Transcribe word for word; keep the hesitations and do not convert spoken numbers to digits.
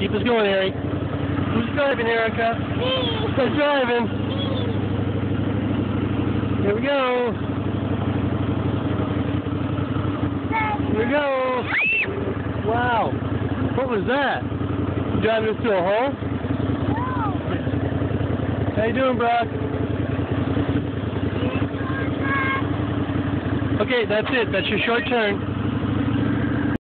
Keep us going, Harry. Who's driving, Erica? Me. Who's driving? Me. Here we go. Here we go. Wow. What was that? You driving us through a hole? No. How you doing, Brock? Okay, that's it. That's your short turn.